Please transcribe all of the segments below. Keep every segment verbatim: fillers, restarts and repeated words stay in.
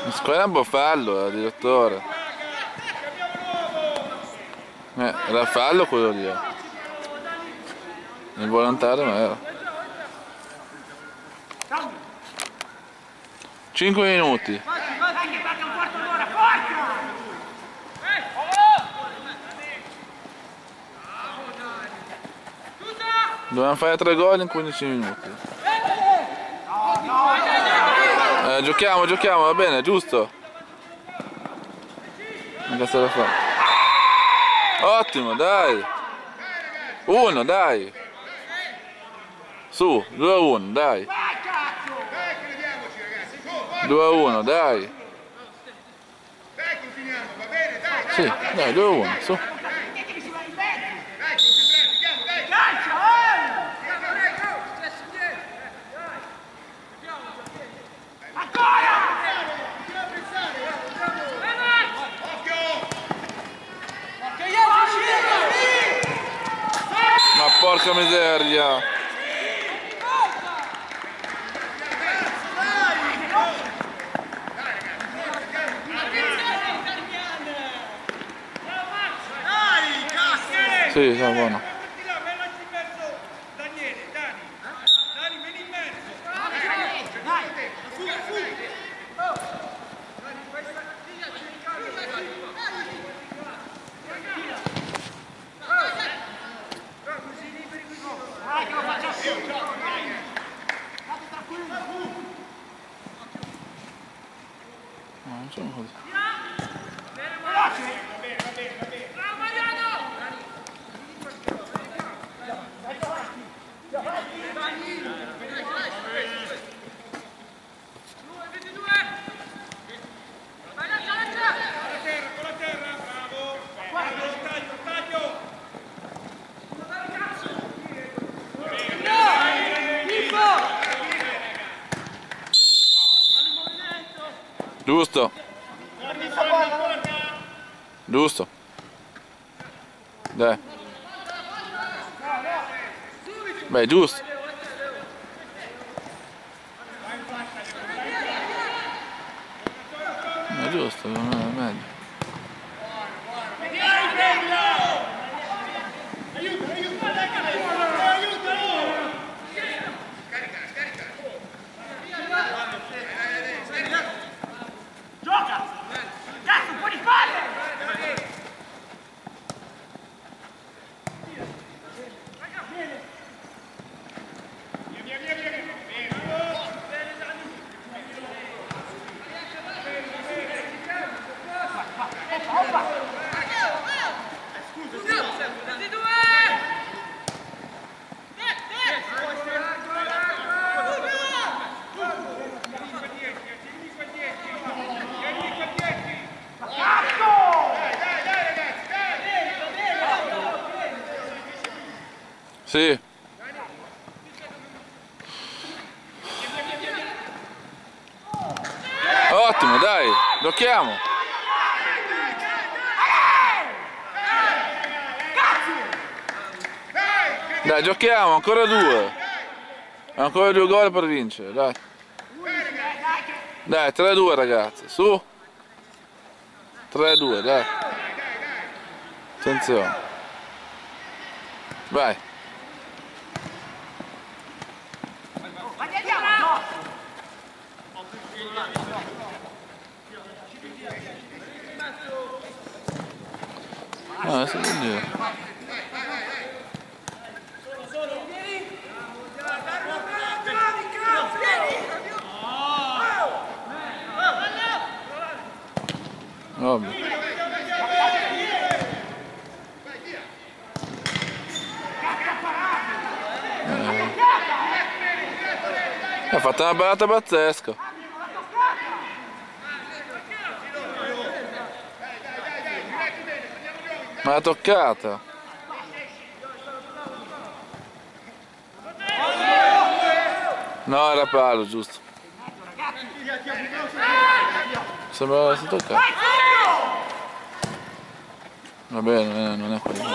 Scuola un po' fallo, eh, direttore. Eh, era fallo quello lì. Il volontario non era. cinque minuti. Dobbiamo fare tre gol in quindici minuti. Eh, giochiamo, giochiamo, va bene, giusto? Non cazzo da fare. Ottimo, dai. Uno, dai. Su, due a uno, dai. due a uno, dai. Sì, dai, due a uno, su. Ma porca miseria! Sì, sono buono. No, non sono così. Giusto. Giusto. Dai. Beh, giusto. È giusto, non è meglio. Sì. Ottimo, dai, giochiamo. Dai, giochiamo, ancora due. Ancora due gol per vincere, dai. Dai, tre a due ragazzi, su. tre a due, dai. Attenzione. Vai. No, adesso non dire. Ovvio. Eh. Ha fatto una parata pazzesca. Ma l'ha toccata. No, era palo, giusto. Sembrava si toccava. Va bene, non è quello.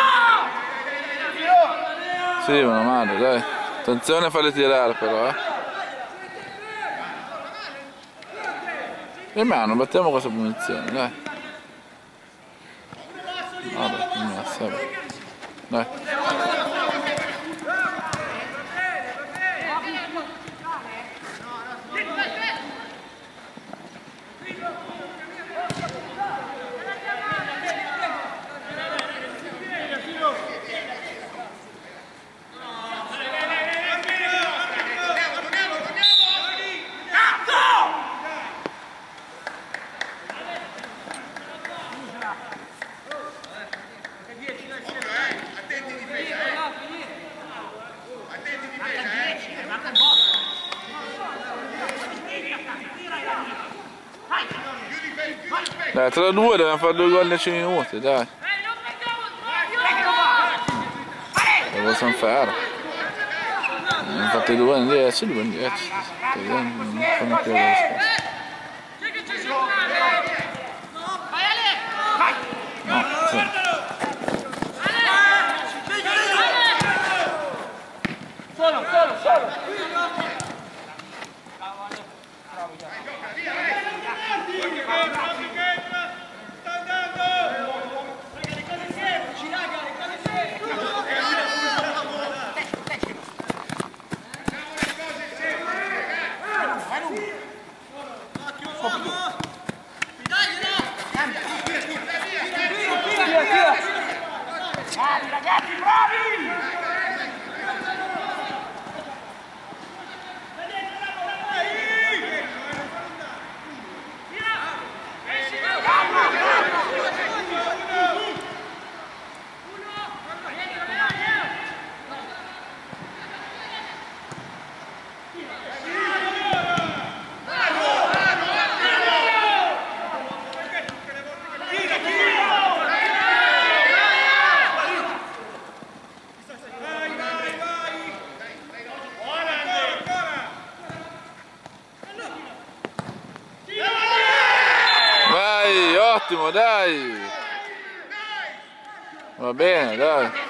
Sì, una mano, dai. Attenzione a farli tirare però, eh. E mano, battiamo questa punizione, dai. Vabbè, messa, vabbè. Dai. Dai, tre a due, dobbiamo fare due gol in dieci minuti, dai. Lo possiamo fare. Abbiamo fatto due in dieci, due in dieci. Non fanno più la risposta. No, sì. Solo, solo, solo. Bravi ragazzi, bravi! Ottimo, dai! Va bene, dai!